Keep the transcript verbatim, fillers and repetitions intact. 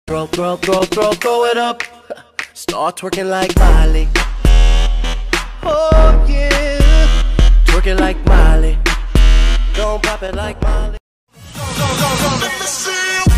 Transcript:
Throw, throw, throw, throw, throw it up. Start twerking like Miley. Oh yeah, twerking like Miley. Don't pop it like Miley. Go, go, go, go, let me see you.